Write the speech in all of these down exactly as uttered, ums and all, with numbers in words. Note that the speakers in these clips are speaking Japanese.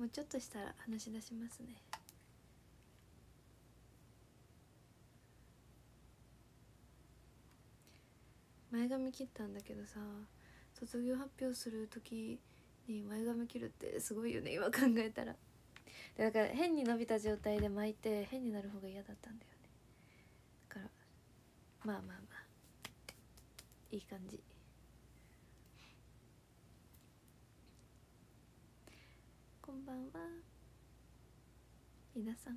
もうちょっとしたら話し出しますね。前髪切ったんだけどさ、卒業発表する時に前髪切るってすごいよね、今考えたら。でだから変に伸びた状態で巻いて変になる方が嫌だったんだよね。だからまあまあまあいい感じ。こんばんは皆さん。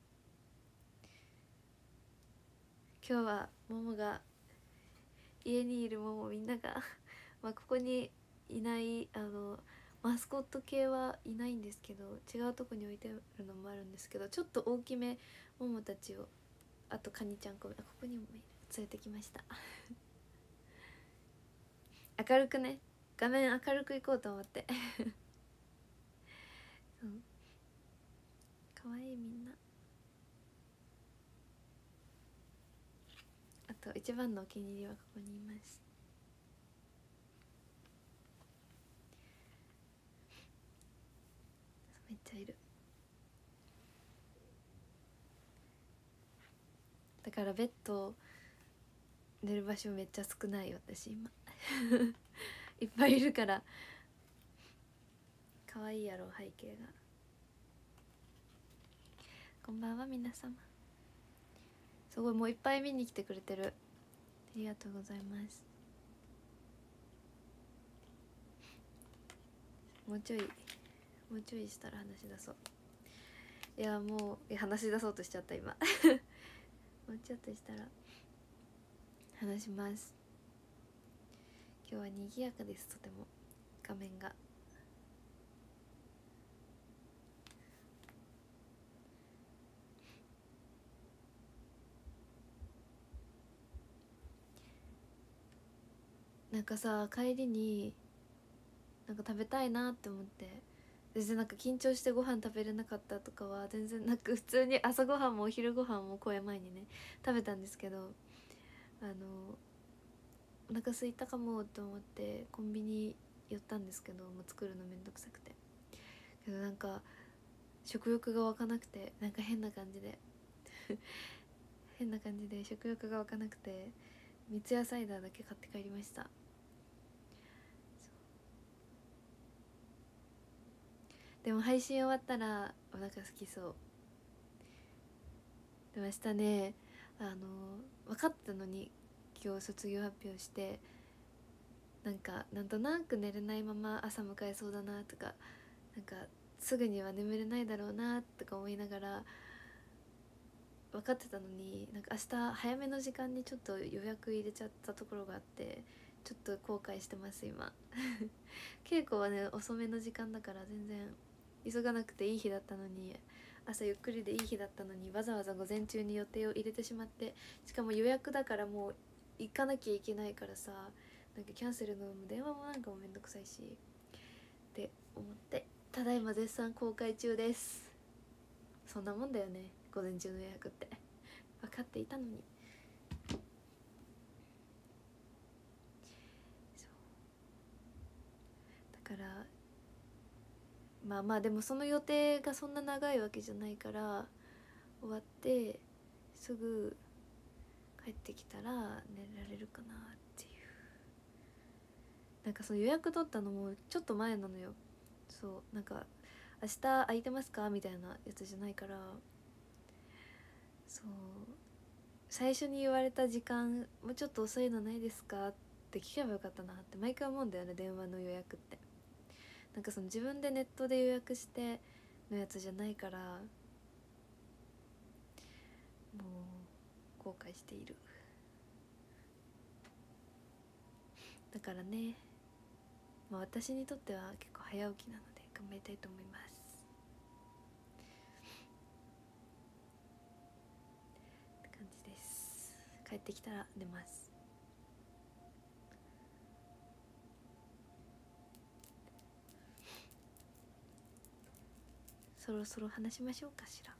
今日はももが家にいるももみんながまあここにいないあのマスコット系はいないんですけど、違うとこに置いてるのもあるんですけど、ちょっと大きめももたちを、あとカニちゃんここにもいる、連れてきました明るくね、画面明るくいこうと思ってそう、かわいいみんな。あと一番のお気に入りはここにいます。めっちゃいる。だからベッド寝る場所めっちゃ少ないよ私今いっぱいいるから可愛いやろ背景が。こんばんは皆様。すごいもういっぱい見に来てくれてる、ありがとうございます。もうちょいもうちょいしたら話し出そう。いやもう話し出そうとしちゃった今もうちょっとしたら話します。今日は賑やかです。とても画面が。なんかさ帰りになんか食べたいなって思って、全然なんか緊張してご飯食べれなかったとかは全然なく、普通に朝ごはんもお昼ごはんも公演前にね食べたんですけど、あのお腹空いたかもと思ってコンビニ寄ったんですけど、もう作るのめんどくさくて、けどなんか食欲が湧かなくて、なんか変な感じで変な感じで食欲が湧かなくて、三ツ矢サイダーだけ買って帰りました。でも配信終わったらお腹空きそう。でも明日ね、あの分かったのに今日卒業発表して、なんかなんとなく寝れないまま朝迎えそうだなとか、なんかすぐには眠れないだろうなとか思いながら分かってたのに、なんか明日早めの時間にちょっと予約入れちゃったところがあって、ちょっと後悔してます今稽古はね遅めの時間だから全然急がなくていい日だったのに、朝ゆっくりでいい日だったのにわざわざ午前中に予定を入れてしまって、しかも予約だからもう行かなきゃいけないからさ、なんかキャンセルの電話もなんかもめんどくさいしって思って、ただいま絶賛公開中です。そんなもんだよね午前中の予約って分かっていたのに。だからまあまあでもその予定がそんな長いわけじゃないから、終わってすぐ帰ってきたら寝られるかなっていう。なんかその予約取ったのもちょっと前なのよ。そうなんか明日空いてますかみたいなやつじゃないから、そう最初に言われた時間もうちょっと遅いのないですかって聞けばよかったなって毎回思うんだよね、電話の予約って。なんかその自分でネットで予約してのやつじゃないから、もう後悔している。だからね、まあ、私にとっては結構早起きなので頑張りたいと思いますって感じです。帰ってきたら寝ます。そろそろ話しましょうかしら。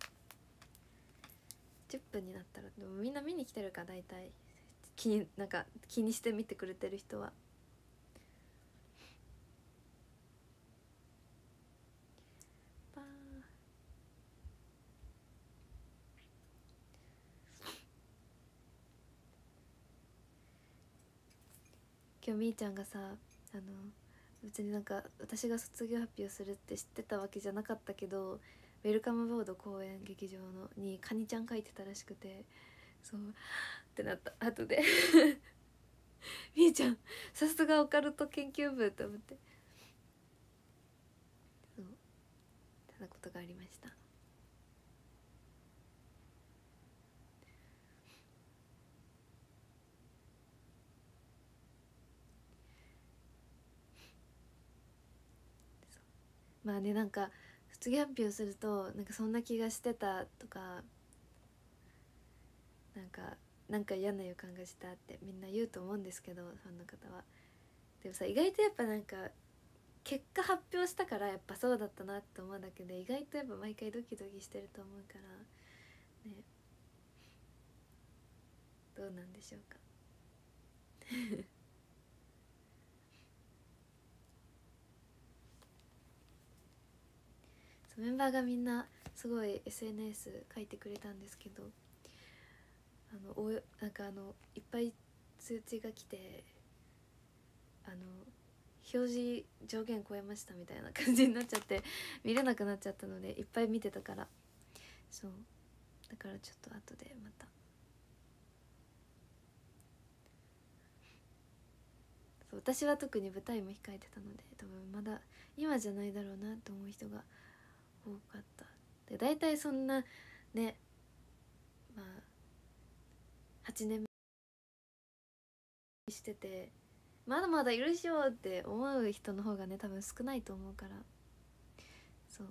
じゅっぷんになったら。でもみんな見に来てるか、大体気になんか気にして見てくれてる人は。 今日みーちゃんがさ、あの別になんか私が卒業発表するって知ってたわけじゃなかったけど、ウェルカムボード公演劇場のにカニちゃん書いてたらしくて、そうってなった後でみーちゃんさすがオカルト研究部と思って、そうてなことがありました。まあね、なんか卒業発表するとなんかそんな気がしてたとか、なんかなんか嫌な予感がしたってみんな言うと思うんですけど、ファンの方は。でもさ、意外とやっぱなんか結果発表したからやっぱそうだったなって思うだけで、意外とやっぱ毎回ドキドキしてると思うからね、どうなんでしょうかメンバーがみんなすごい エスエヌエス 書いてくれたんですけど、あのおなんかあのいっぱい通知が来て、あの表示上限超えましたみたいな感じになっちゃって見れなくなっちゃったので、いっぱい見てたから、そうだからちょっと後でまた、そう私は特に舞台も控えてたので、多分まだ今じゃないだろうなと思う人が多かった。で大体そんなね、まあはちねんしててまだまだいるっしょって思う人の方がね多分少ないと思うから、そう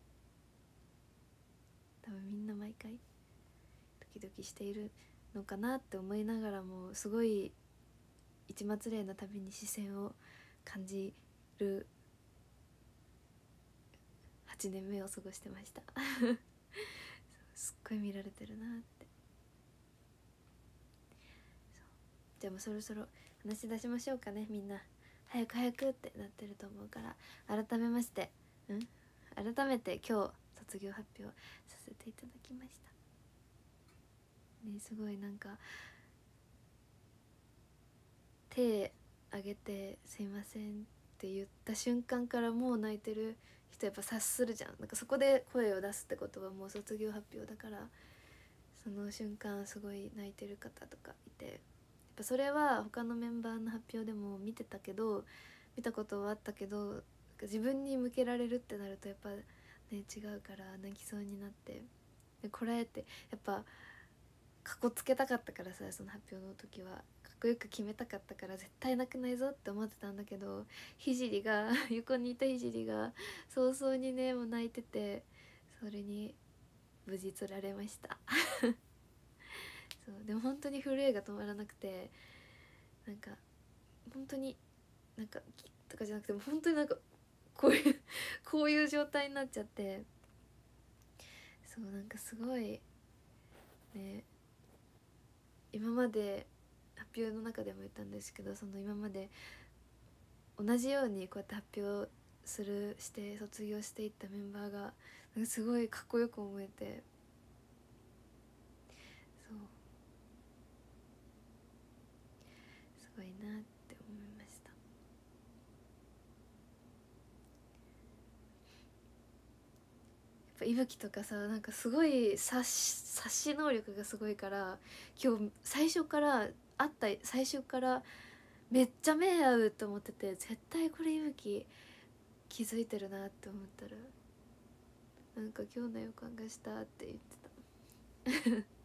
多分みんな毎回ドキドキしているのかなって思いながらも、すごい市松霊のたびに視線を感じるはちねんめを過ごしてましたすっごい見られてるなって。じゃあもうそろそろ話し出しましょうかね。みんな早く早くってなってると思うから、改めましてん改めて今日卒業発表させていただきましたね。すごいなんか手挙げて「すいません」って言った瞬間からもう泣いてる人やっぱ察するじゃん。なんかそこで声を出すってことはもう卒業発表だから、その瞬間すごい泣いてる方とかいて、やっぱそれは他のメンバーの発表でも見てたけど見たことはあったけど、自分に向けられるってなるとやっぱね違うから泣きそうになって、でこれってやっぱかっこつけたかったからさ、その発表の時はかっこよく決めたかったから絶対泣くないぞって思ってたんだけど、聖が横にいた聖が早々にねもう泣いてて、それに無事釣られましたそうでも本当に震えが止まらなくて、なんか本当になんかとかじゃなくても本当になんかこういうこういう状態になっちゃって、そうなんかすごいね、今まで発表の中でも言ったんですけど、その今まで同じようにこうやって発表するして卒業していったメンバーがなんかすごいかっこよく思えて、そうすごいなって思いました。ぱいぶきとかさ、なんかすごい察し察し能力がすごいから、今日最初から会った最初からめっちゃ目合うと思ってて、絶対これいぶき気づいてるなって思ったら、なんか今日の予感がしたって言ってた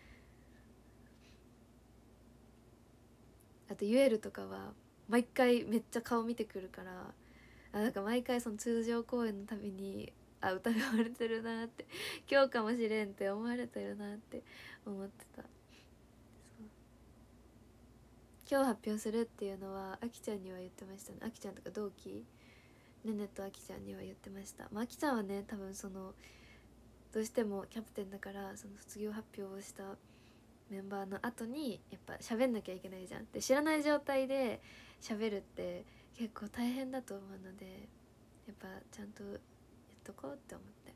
あとユエルとかは毎回めっちゃ顔見てくるから、あなんか毎回その通常公演のたびにあ疑われてるなって、今日かもしれんって思われてるなって思ってた。そう今日発表するっていうのはあきちゃんには言ってましたね。あきちゃんとか同期ねねとあきちゃんには言ってました。まああきちゃんはね多分そのどうしてもキャプテンだから、その卒業発表をしたメンバーの後にやっぱ喋んなきゃいけないじゃん。で知らない状態で喋るって結構大変だと思うので、やっぱちゃんとやっとこうって思って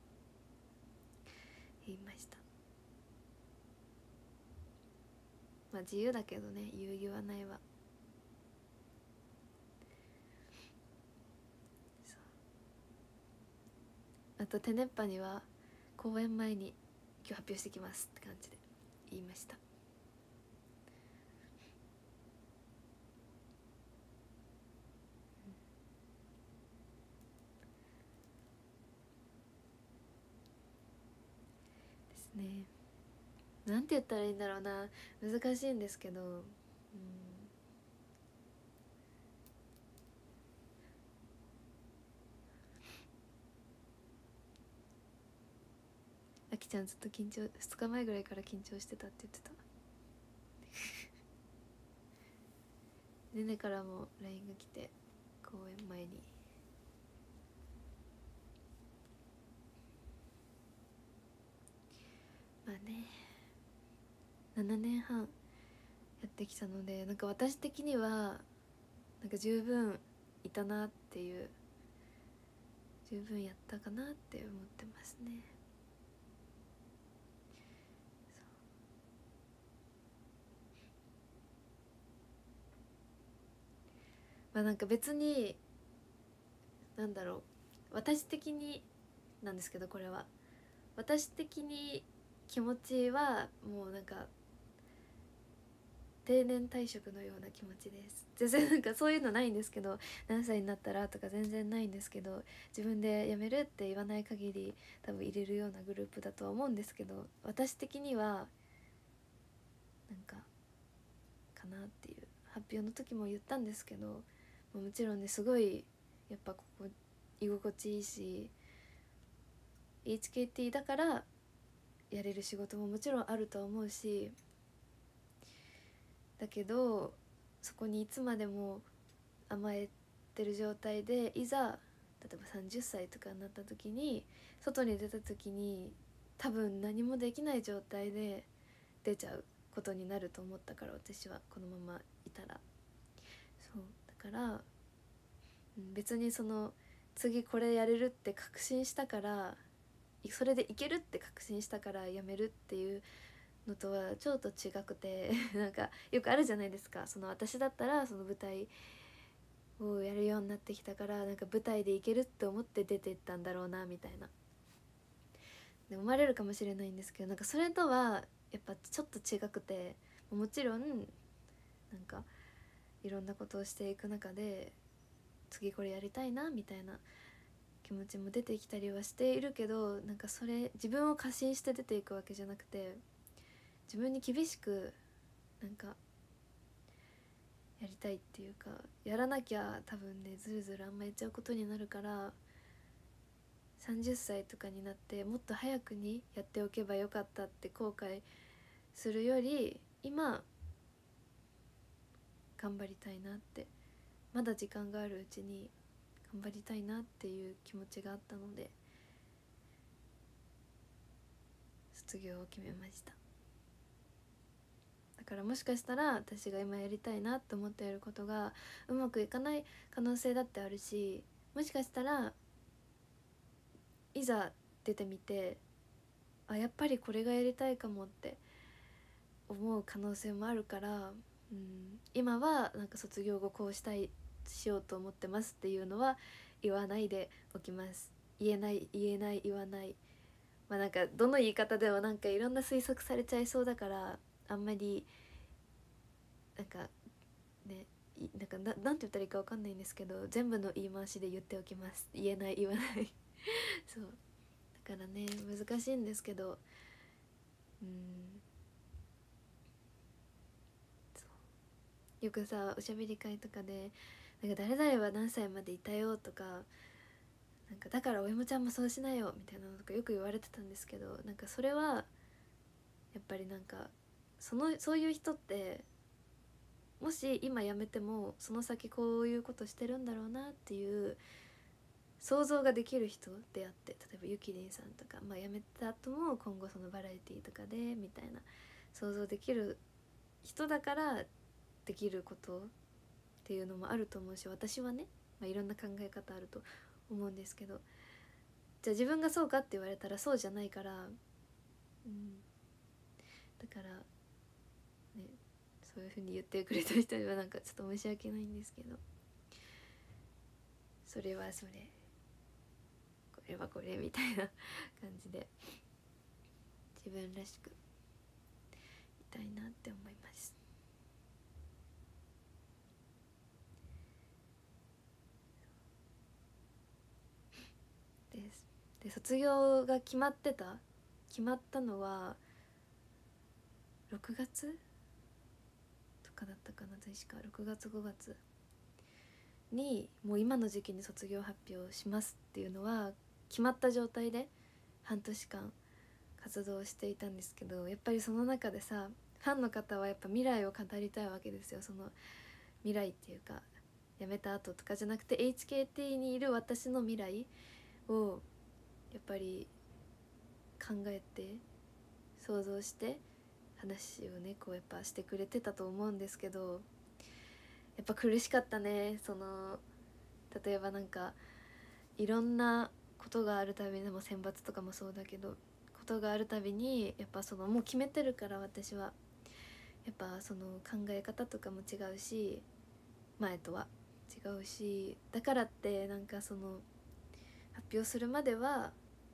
言いました。 まあ自由だけどね、言う言わないは。あとテネッパには公演前に今日発表してきますって感じで言いました。ですね。なんて言ったらいいんだろうな、難しいんですけど、うん、あきちゃんずっと緊張、ふつかまえぐらいから緊張してたって言ってた。ねねからも ライン が来て、公演前にまあね、ななねんはんやってきたので、なんか私的にはなんか十分いたなっていう、十分やったかなって思ってますね。まあなんか別になんだろう、私的になんですけど、これは私的に気持ちはもうなんか定年退職のような気持ちです。全然なんかそういうのないんですけど、何歳になったらとか全然ないんですけど、自分で辞めるって言わない限り多分入れるようなグループだとは思うんですけど、私的にはなんかかなっていう、発表の時も言ったんですけど、もちろんねすごいやっぱここ居心地いいし、 エイチケーティー だからやれる仕事ももちろんあると思うし、だけどそこにいつまでも甘えてる状態で、いざ例えばさんじゅっさいとかになった時に外に出た時に多分何もできない状態で出ちゃうことになると思ったから、私はこのままいたら。そうだから、うん、別にその次これやれるって確信したから、それでいけるって確信したからやめるっていうのとはちょっと違くてなんかよくあるじゃないですか。その私だったらその舞台をやるようになってきたから、なんか舞台でいけるって思って出てったんだろうなみたいなで思われるかもしれないんですけど、なんかそれとはやっぱちょっと違くて、もちろんなんかいろんなことをしていく中で次これやりたいなみたいな気持ちも出てきたりはしているけど、なんかそれ自分を過信して出ていくわけじゃなくて、自分に厳しくなんかやりたいっていうか、やらなきゃ多分ねずるずるあんまやっちゃうことになるから、さんじゅっさいとかになってもっと早くにやっておけばよかったって後悔するより、今頑張りたいなって、まだ時間があるうちに頑張りたいなっていう気持ちがあったので卒業を決めました。だからもしかしたら私が今やりたいなって思っていることがうまくいかない可能性だってあるし、もしかしたらいざ出てみて、あやっぱりこれがやりたいかもって思う可能性もあるから、うん、今はなんか卒業後こうしたいしようと思ってますっていうのは言わないでおきます。言えない言えない言わない、まあなんかどの言い方でもなんかいろんな推測されちゃいそうだから、あんまりなんかね、なんかななんて言ったらいいか分かんないんですけど、全部の言い回しで言っておきます。言えない言わないそうだからね難しいんですけど、うんよくさおしゃべり会とかでなんか誰々は何歳までいたよとか、なんかだからおいもちゃんもそうしなよみたいなのとかよく言われてたんですけど、なんかそれはやっぱりなんかそのそういう人ってもし今辞めてもその先こういうことしてるんだろうなっていう想像ができる人であって、例えばゆきりんさんとか、まあ、辞めた後も今後そのバラエティーとかでみたいな想像できる人だからできることっていうのもあると思うし、私はね、まあ、いろんな考え方あると思うんですけど、じゃあ自分がそうかって言われたらそうじゃないから、うん、だからねそういう風に言ってくれた人にはなんかちょっと申し訳ないんですけど、それはそれ、これはこれみたいな感じで自分らしくいたいなって思います。ですで卒業が決まってた決まったのはろくがつとかだったかな、確かろくがつごがつにもう今の時期に卒業発表しますっていうのは決まった状態で半年間活動していたんですけど、やっぱりその中でさ、ファンの方はやっぱ未来を語りたいわけですよ。その未来っていうか辞めた後とかじゃなくて エイチケーティー にいる私の未来をやっぱり考えて想像して話をねこうやっぱしてくれてたと思うんですけど、やっぱ苦しかったね。その例えばなんかいろんなことがあるたびにも選抜とかもそうだけどことがあるたびにやっぱそのもう決めてるから私はやっぱその考え方とかも違うし前とは違うし、だからってなんかその発表するまでは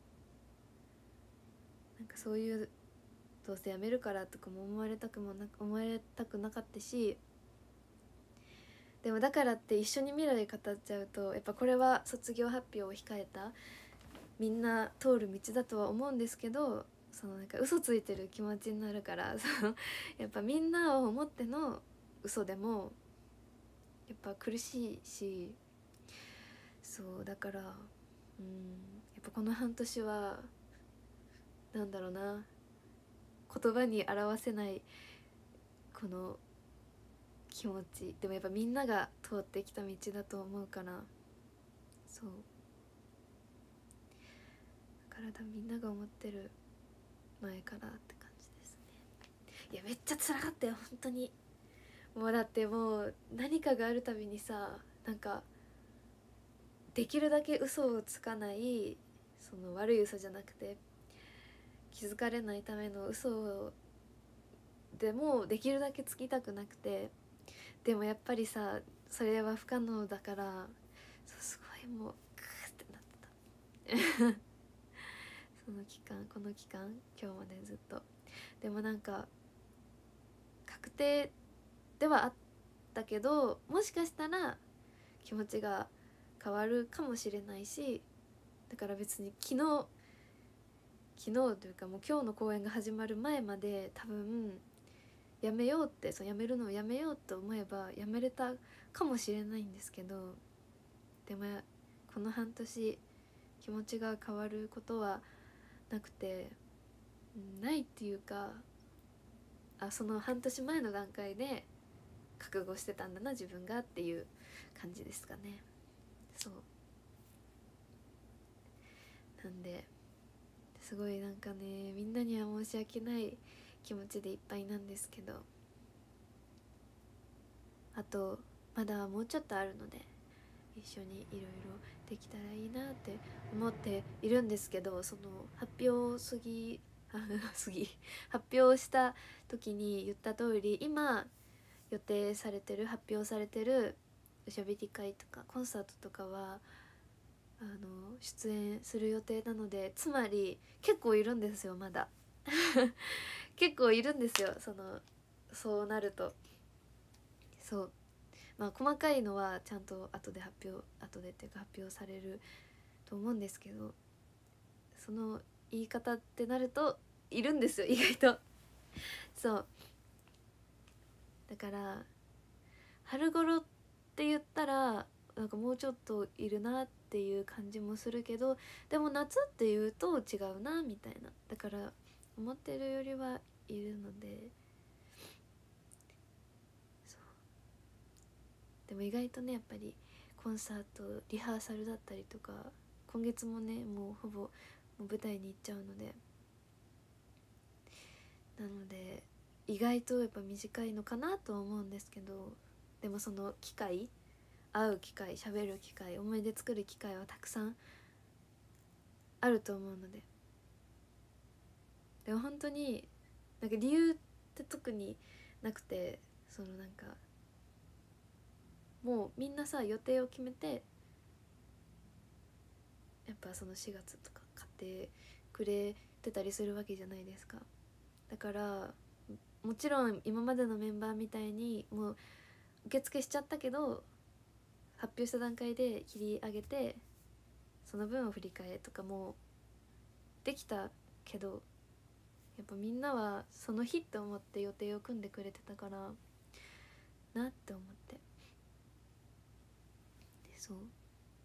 なんかそういうどうせ辞めるからとかも思われたくもな思われたくなかったし、でもだからって一緒に未来語っちゃうとやっぱこれは卒業発表を控えたみんな通る道だとは思うんですけど、そのなんか嘘ついてる気持ちになるからそのやっぱみんなを思っての嘘でもやっぱ苦しいし、そうだからうんやっぱこの半年はなんだろうな、言葉に表せないこの気持ちでもやっぱみんなが通ってきた道だと思うから、そうだから多分みんなが思ってる前からって感じですね。いやめっちゃ辛かったよ本当に。もうだってもう何かがあるたびにさ、なんかできるだけ嘘をつかない、その悪い嘘じゃなくて気づかれないための嘘でもできるだけつきたくなくて、でもやっぱりさそれは不可能だからすごいもうクーってなってたその期間この期間今日までずっと。でもなんか確定ではあったけどもしかしたら気持ちが変わるかもしれないし、だから別に昨日昨日というかもう今日の公演が始まる前まで多分やめようってそうやめるのをやめようと思えばやめれたかもしれないんですけど、でもこの半年気持ちが変わることはなくて、ないっていうか、あその半年前の段階で覚悟してたんだな自分がっていう感じですかね。そうなんですごいなんかねみんなには申し訳ない気持ちでいっぱいなんですけど、あとまだもうちょっとあるので一緒にいろいろできたらいいなって思っているんですけど、その発表過ぎ過ぎ発表した時に言った通り今予定されてる発表されてるおしゃべり会とかコンサートとかはあの出演する予定なので、つまり結構いるんですよまだ結構いるんですよ。そのそうなるとそうまあ細かいのはちゃんと後で発表後でっていうか発表されると思うんですけど、その言い方ってなるといるんですよ意外とそうだから春頃って言ったらなんかもうちょっといるなっていう感じもするけど、でも夏っていうと違うなみたいな、だから思ってるよりはいるので、そうでも意外とねやっぱりコンサートリハーサルだったりとか今月もねもうほぼもう舞台に行っちゃうので、なので意外とやっぱ短いのかなとは思うんですけど、でもその機会会う機会喋る機会思い出作る機会はたくさんあると思うので、でも本当になんか理由って特になくて、 そのなんかもうみんなさ予定を決めてやっぱそのしがつとか買ってくれてたりするわけじゃないですか。だからもちろん今までのメンバーみたいにもう受付しちゃったけど発表した段階で切り上げてその分を振り替えとかもできたけど、やっぱみんなはその日って思って予定を組んでくれてたからなって思って、でそうなり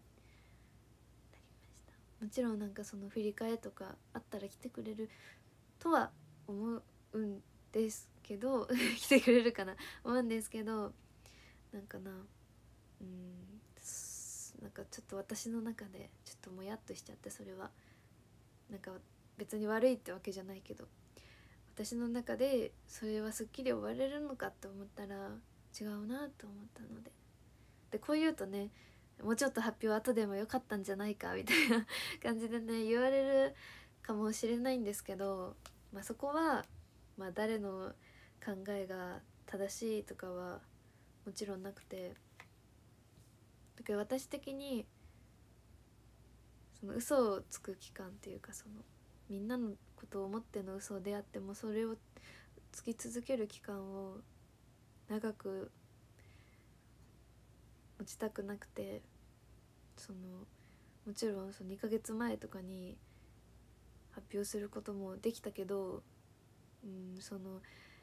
ました。もちろんなんかその振り替えとかあったら来てくれるとは思うんですけど来てくれるかな思うんですけど、なんかな、うんなんかちょっと私の中でちょっともやっとしちゃって、それはなんか別に悪いってわけじゃないけど、私の中でそれはすっきり終われるのかって思ったら違うなと思ったので、でこう言うとね、もうちょっと発表後でもよかったんじゃないかみたいな感じでね言われるかもしれないんですけど、まあ、そこは、まあ、誰の考えが正しいとかはもちろんなくて、だけど私的にその嘘をつく期間っていうか、そのみんなのことを思っての嘘であってもそれをつき続ける期間を長く持ちたくなくて、そのもちろんそのにかげつまえとかに発表することもできたけど、うん、その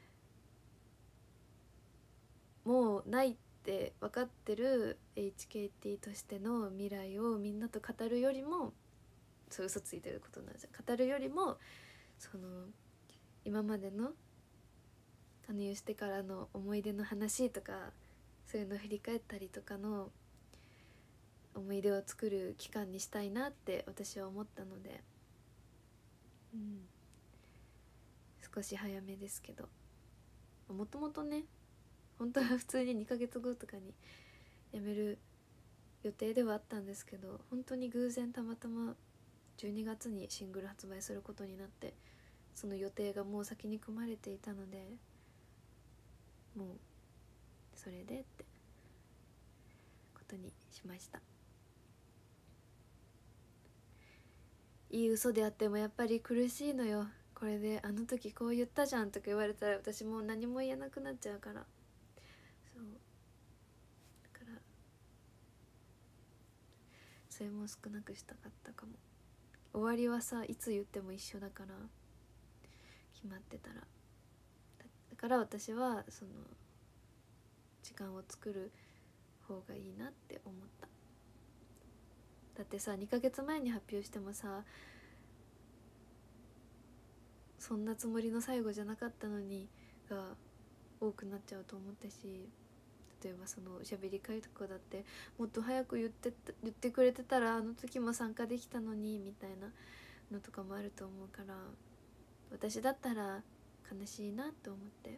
もうないって分かってる エイチケーティー としての未来をみんなと語るよりも、そう嘘ついてることなんじゃ語るよりも、その今までの加入してからの思い出の話とかそういうのを振り返ったりとかの思い出を作る期間にしたいなって私は思ったので、うん、少し早めですけど、もともとね本当は普通ににかげつごとかに辞める予定ではあったんですけど、本当に偶然たまたまじゅうにがつにシングル発売することになって、その予定がもう先に組まれていたので、もうそれでってことにしました。いい嘘であってもやっぱり苦しいのよ。これであの時こう言ったじゃんとか言われたら私もう何も言えなくなっちゃうから、そうだからそれも少なくしたかったかも。終わりはさいつ言っても一緒だから決まってたら、だだから私はその時間を作る方がいいなって思った。だってさにかげつまえに発表してもさそんなつもりの最後じゃなかったのにが多くなっちゃうと思ったし、例えばそのおしゃべり会とかだってもっと早く言って言ってくれてたらあの時も参加できたのにみたいなのとかもあると思うから、私だったら悲しいなと思って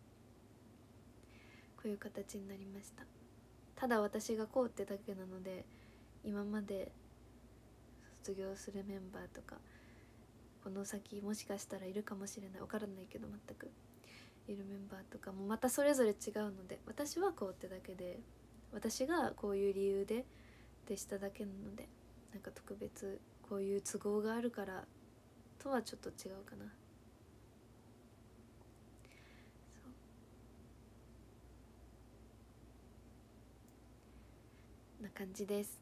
こういう形になりました。ただ私がこうってだけなので、今まで卒業するメンバーとかこの先もしかしたらいるかもしれない、わからないけど全くいるメンバーとかもまたそれぞれ違うので、私はこうってだけで、私がこういう理由でってしただけなので、なんか特別こういう都合があるからとはちょっと違うかな。な感じです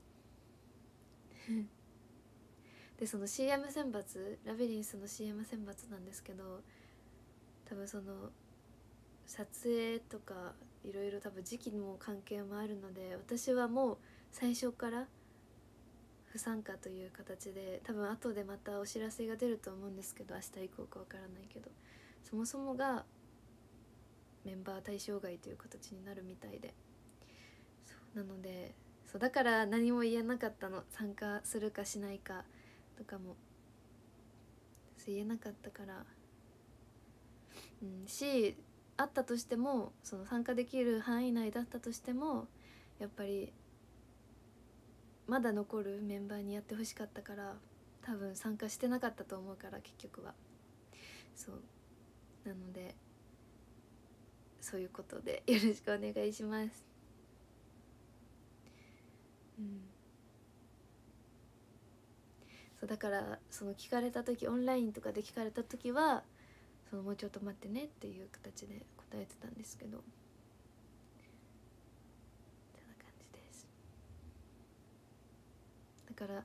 でその シーエム 選抜ラビリンスの シーエム 選抜なんですけど、多分その撮影とかいろいろ多分時期も関係もあるので、私はもう最初から不参加という形で、多分後でまたお知らせが出ると思うんですけど、明日以降かわからないけど、そもそもがメンバー対象外という形になるみたいで、そうなのでそうだから何も言えなかったの、参加するかしないかとかもそう言えなかったから、うんしあったとしてもその参加できる範囲内だったとしてもやっぱりまだ残るメンバーにやってほしかったから、多分参加してなかったと思うから結局は。そうなのでそういうことでよろしくお願いします。うん、そうだからその聞かれた時、オンラインとかで聞かれた時はそのもうちょっと待ってねっていう形で答えてたんですけど、こんな感じです。だから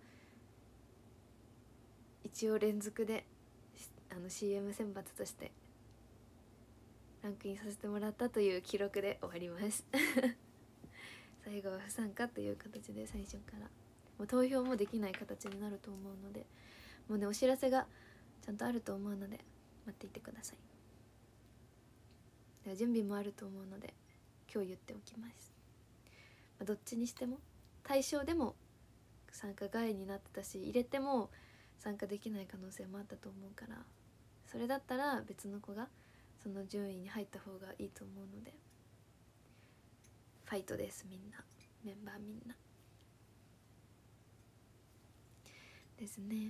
一応連続であの シーエム 選抜としてランクインさせてもらったという記録で終わります最後は不参加という形で最初からもう投票もできない形になると思うので、もうねお知らせがちゃんとあると思うので待っていてください。では準備もあると思うので今日言っておきます。まあ、どっちにしても対象でも参加外になってたし、入れても参加できない可能性もあったと思うから、それだったら別の子がその順位に入った方がいいと思うので、ファイトです。みんなメンバーみんなですね。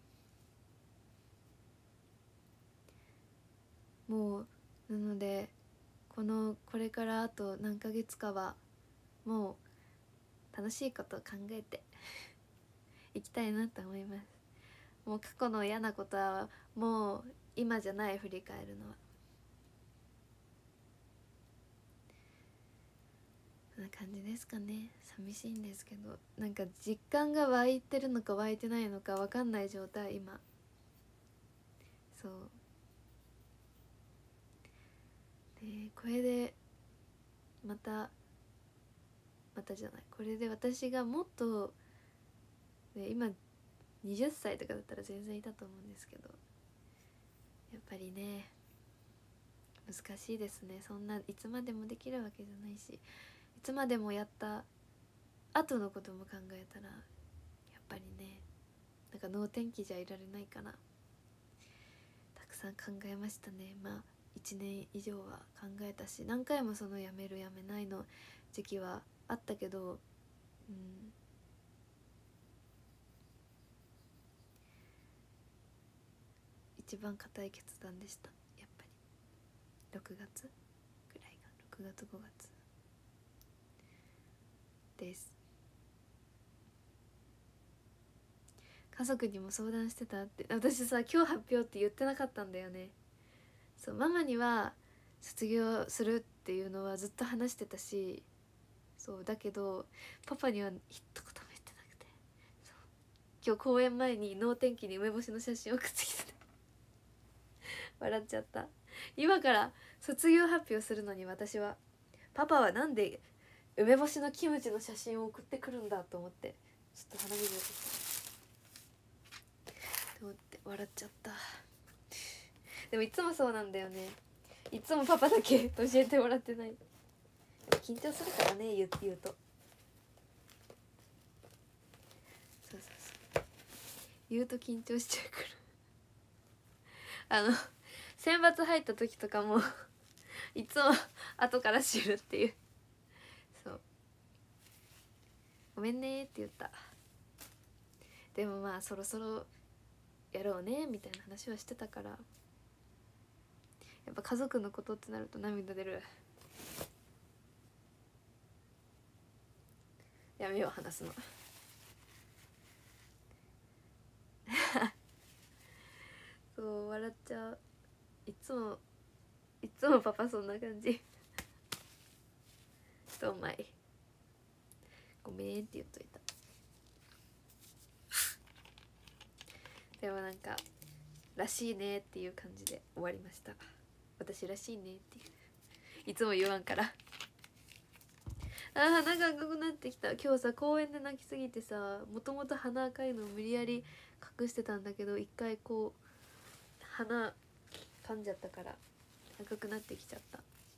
もうなのでこのこれからあと何ヶ月かはもう楽しいことを考えていきたいなと思います。もう過去の嫌なことはもう今じゃない、振り返るのは。こんな感じですかね。寂しいんですけど、なんか実感が湧いてるのか湧いてないのか分かんない状態今。そうで、これでまたまたじゃないこれで私がもっとで今はたちとかだったら全然いたと思うんですけど、やっぱりね難しいですね。そんないつまでもできるわけじゃないし、いつまでもやった後のことも考えたらやっぱりね、なんか能天気じゃいられないからたくさん考えましたね。まあいちねん以上は考えたし、何回もそのやめるやめないの時期はあったけど、うん、一番固い決断でした。やっぱりろくがつぐらいがろくがつごがつです。家族にも相談してたって。私さ今日発表って言ってなかったんだよね。そうママには卒業するっていうのはずっと話してたし、そうだけどパパには一言も言ってなくて、そう今日公演前に能天気に梅干しの写真送ってきてて笑っちゃった。今から卒業発表するのに私はパパはなんで梅干しのキムチの写真を送ってくるんだと思って、ちょっと鼻水が出てきたと思って笑っちゃった。でもいつもそうなんだよね。いつもパパだけ教えてもらってない。緊張するからね、言う言うと。そうそうそう、言うと緊張しちゃうからあの選抜入った時とかもいつも後から知るっていう。そうごめんねって言った。でもまあそろそろやろうねみたいな話はしてたから、やっぱ家族のことってなると涙出る。やめよう話すのそう笑っちゃう。いつもいつもパパそんな感じとお前ごめんって言っといた。でもなんからしいねっていう感じで終わりました。私らしいねっていういつも言わんからあー鼻が赤くなってきた。今日さ公園で泣きすぎてさ、もともと鼻赤いのを無理やり隠してたんだけど、一回こう鼻噛んじゃったから赤くなってきちゃった。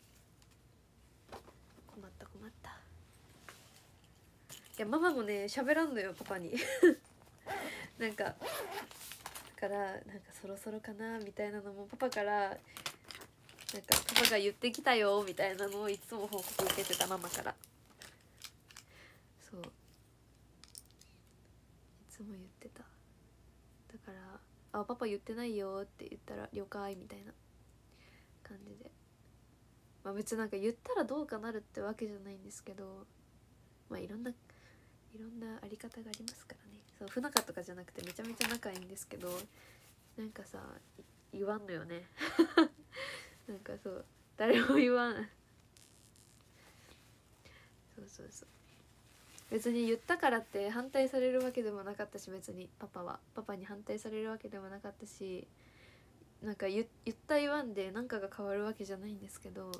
困った困った。いやママもね喋らんのよパパになんかだからなんかそろそろかなみたいなのもパパからなんかパパが言ってきたよみたいなのをいつも報告受けてた、ママから。そういつも言ってた。だから「あパパ言ってないよ」って言ったら「了解」みたいな感じでまあ別になんか言ったらどうかなるってわけじゃないんですけど、まあいろんないろんなあり方がありますからね。そう不仲とかじゃなくてめちゃめちゃ仲いいんですけど、なんかさ言わんのよねなんかそう誰も言わんそうそうそう、別に言ったからって反対されるわけでもなかったし、別にパパはパパに反対されるわけでもなかったし、なんか 言, 言った言わんで何かが変わるわけじゃないんですけど、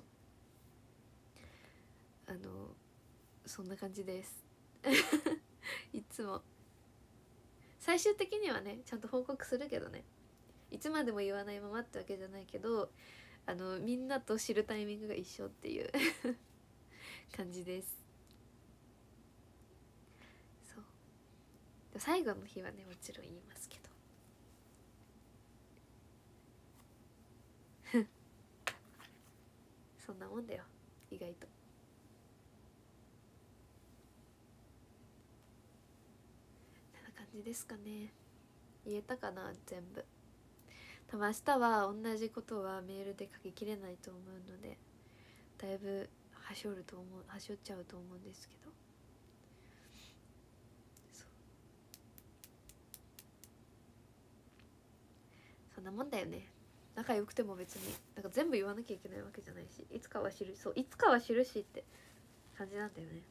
あのそんな感じですいつも最終的にはねちゃんと報告するけどね、いつまでも言わないままってわけじゃないけど、あのみんなと知るタイミングが一緒っていう感じです。そう最後の日はねもちろん言いますけどそんなもんだよ意外と。こんな感じですかね。言えたかな全部。多分明日は同じことはメールで書ききれないと思うので、だいぶはしょると思うはしょっちゃうと思うんですけど、そうそんなもんだよね。仲良くても別になんか全部言わなきゃいけないわけじゃないし、いつかは知る、そういつかは知るしって感じなんだよね。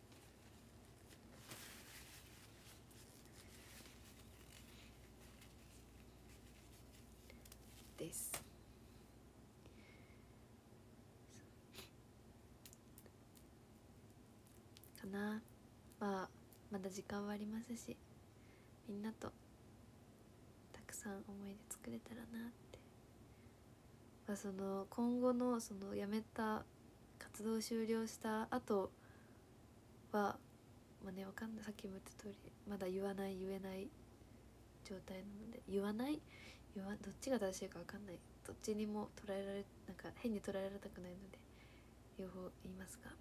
ですかな。まあまだ時間はありますし、みんなとたくさん思い出作れたらなって、まあ、その今後のその辞めた活動終了した後はまあね、わかんない、さっきも言った通りまだ言わない言えない状態なので、言わない言わどっちが正しいかわかんない、どっちにも捉えられなんか変に捉えられたくないので両方言いますが、だ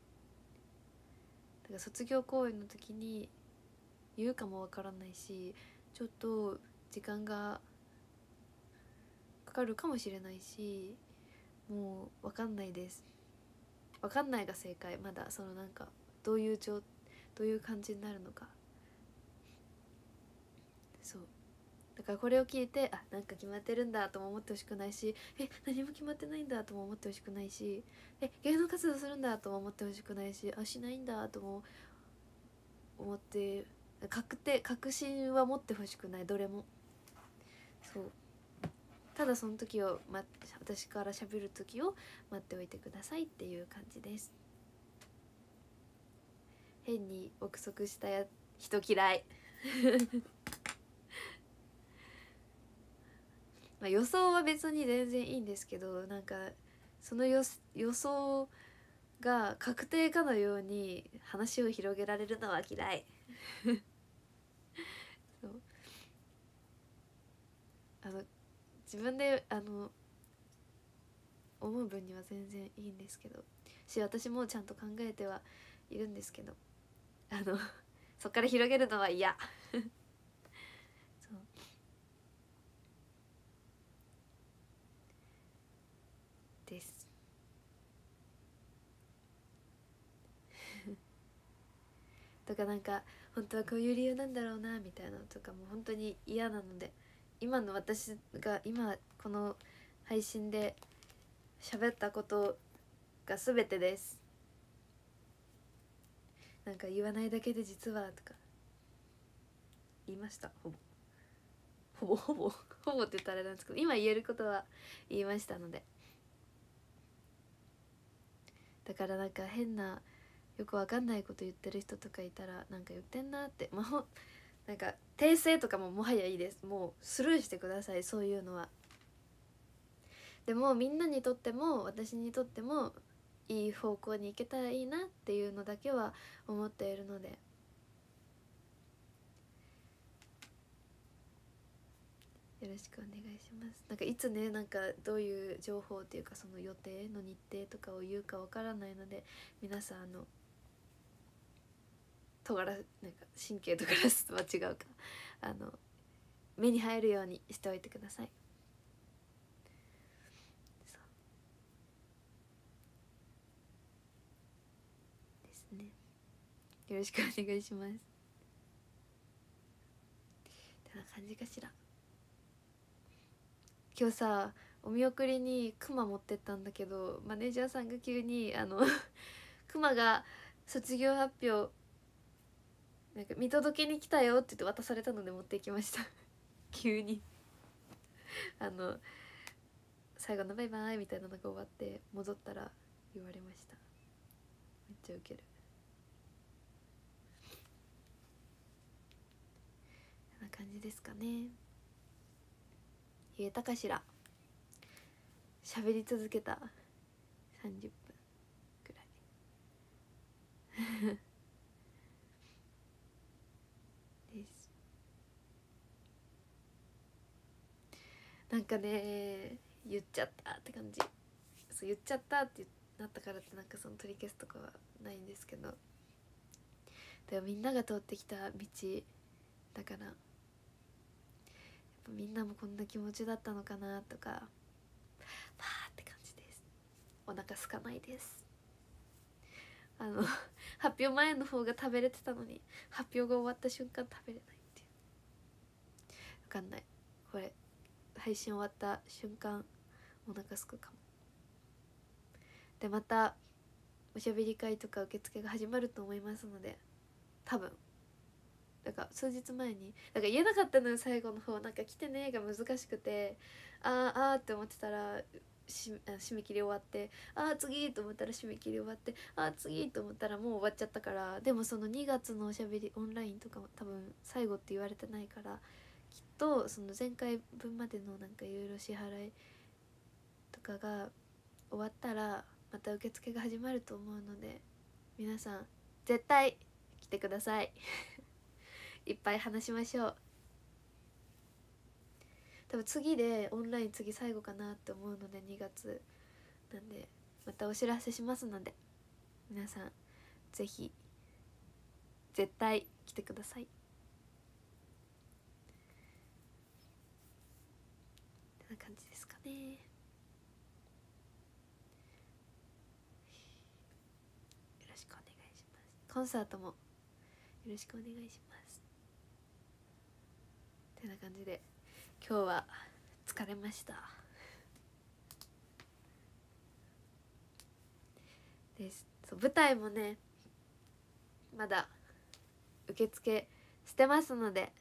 から卒業公演の時に言うかもわからないし、ちょっと時間がかかるかもしれないし、もうわかんないです。わかんないが正解。まだそのなんかどういう状どういう感じになるのか。そうだからこれを聞いて、あ、なんか決まってるんだとも思ってほしくないし、え、何も決まってないんだとも思ってほしくないし、え、芸能活動するんだとも思ってほしくないし、あ、しないんだとも思って、確定確信は持ってほしくない、どれも。そうただその時を、ま、私から喋る時を待っておいてくださいっていう感じです。変に憶測したや人嫌いまあ予想は別に全然いいんですけど、なんかその予予想が確定かのように話を広げられるのは嫌いそうあの自分であの思う分には全然いいんですけどし、私もちゃんと考えてはいるんですけど、あのそっから広げるのは嫌そうですとか、なんか本当はこういう理由なんだろうなみたいなのとかも本当に嫌なので、今の私が今この配信で喋ったことが全てです。なんか言わないだけで実はとか言いました。ほぼほぼほぼほぼって言ったらあれなんですけど、今言えることは言いましたので、だからなんか変なよくわかんないこと言ってる人とかいたらなんか言ってんなって、まあ、なんか訂正とかももはやいいです。もうスルーしてください、そういうのは。でもみんなにとっても私にとってもいい方向に行けたらいいなっていうのだけは思っているので、よろしくお願いします。なんかいつね、なんかどういう情報っていうかその予定の日程とかを言うかわからないので、皆さんあのとがらなんか神経とがらすとは違うか、あの目に入るようにしておいてください。 よろしくお願いします。てな感じかしら。今日さお見送りにクマ持ってったんだけど、マネージャーさんが急にあのクマが卒業発表なんか見届けに来たよって言って渡されたので持ってきました急にあの最後のバイバイみたいなのが終わって戻ったら言われました。めっちゃウケる。こんな感じですかね。言えたかしら。喋り続けたさんじゅっぷんくらいですなんかね言っちゃったって感じ。そう言っちゃったってなったからってなんかその取り消すとかはないんですけど、でもみんなが通ってきた道だからやっぱみんなもこんな気持ちだったのかなとかパーって感じです。お腹空かないです。あの発表前の方が食べれてたのに発表が終わった瞬間食べれないっていう。分かんない、これ配信終わった瞬間お腹すくかも。でまたおしゃべり会とか受付が始まると思いますので、多分だから数日前にだから言えなかったのよ。最後の方なんか来てねが難しくて、あーあーって思ってたらし締め切り終わって、あー次と思ったら締め切り終わって、あー次と思ったらもう終わっちゃったから。でもそのにがつのおしゃべりオンラインとかも多分最後って言われてないから、きっとその前回分までのなんかいろいろ支払いとかが終わったらまた受付が始まると思うので、皆さん絶対来てくださいいっぱい話しましょう。多分次でオンライン次最後かなって思うのでにがつなんでまたお知らせしますので、皆さんぜひ絶対来てください。こんな感じですかね。よろしくお願いします。コンサートもよろしくお願いします。てな感じで今日は疲れましたです。そう舞台もねまだ受付してますので、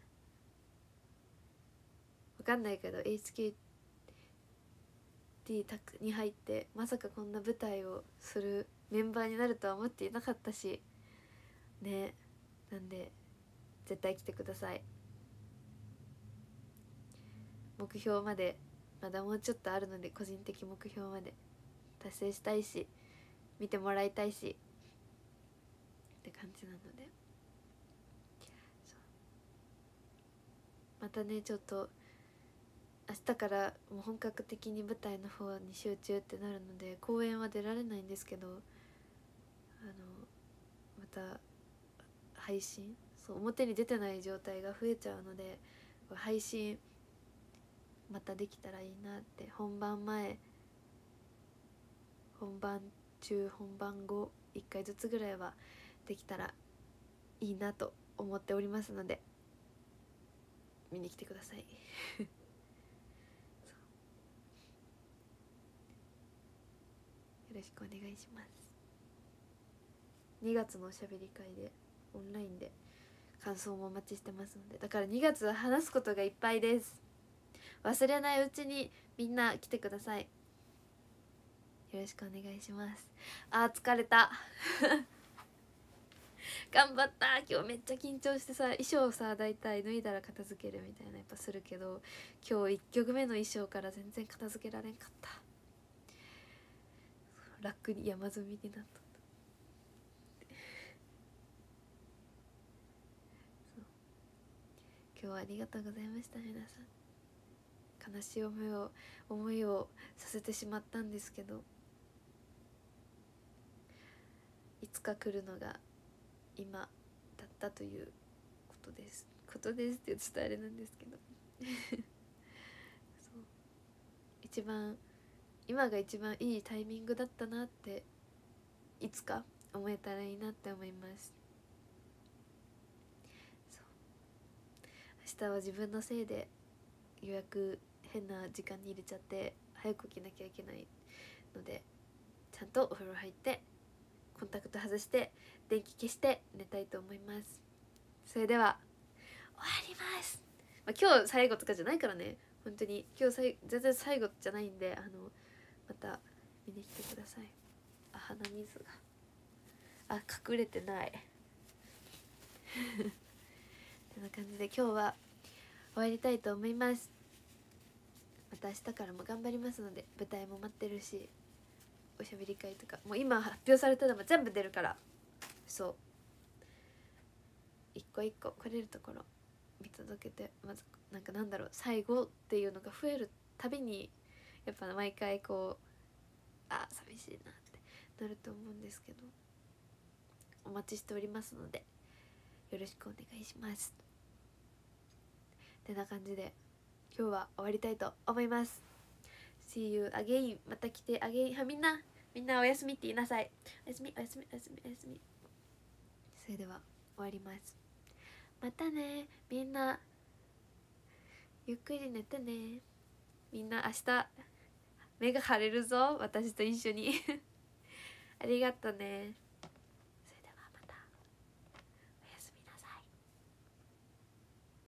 わかんないけど エイチケーティー タクに入ってまさかこんな舞台をするメンバーになるとは思っていなかったしね。なんで絶対来てください。目標までまだもうちょっとあるので、個人的目標まで達成したいし見てもらいたいしって感じなので、またねちょっと明日からもう本格的に舞台の方に集中ってなるので公演は出られないんですけど、あのまた配信、そう表に出てない状態が増えちゃうので、配信またできたらいいなって、本番前本番中本番後いっかいずつぐらいはできたらいいなと思っておりますので見に来てくださいよろしくお願いします。にがつのおしゃべり会でオンラインで感想もお待ちしてますので、だからにがつは話すことがいっぱいです。忘れないうちにみんな来てください。よろしくお願いします。あー疲れた頑張った。今日めっちゃ緊張してさ、衣装さだいたい脱いだら片付けるみたいなやっぱするけど、今日いっきょくめの衣装から全然片付けられんかった。楽に山積みになった今日はありがとうございました。皆さん悲しい思いを思いをさせてしまったんですけど、いつか来るのが今だったということですことですって言うとあれなんですけどそう一番今が一番いいタイミングだったなっていつか思えたらいいなって思います。 日は自分のせいで予約変な時間に入れちゃって早く起きなきゃいけないので、ちゃんとお風呂入ってコンタクト外して電気消して寝たいと思います。それでは終わります、まあ、今日最後とかじゃないからね、本当に今日さい全然最後じゃないんで、あのまた見に来てください。あ、鼻水があ隠れてないこんな感じで今日は終わりたいと思います。また明日からも頑張りますので、舞台も待ってるし、おしゃべり会とかもう今発表されたのも全部出るから、そう一個一個来れるところ見届けて、まずなんかなんだろう、最後っていうのが増えるたびにやっぱ毎回こうあ寂しいなってなると思うんですけど、お待ちしておりますのでよろしくお願いします。てな感じで今日は終わりたいと思います。 See you again。 また来てあげはみんなみんなおやすみって言いなさい。おやすみおやすみおやすみおやすみ。それでは終わります。またね、みんなゆっくり寝てね。みんな明日目が腫れるぞ、私と一緒にありがとね。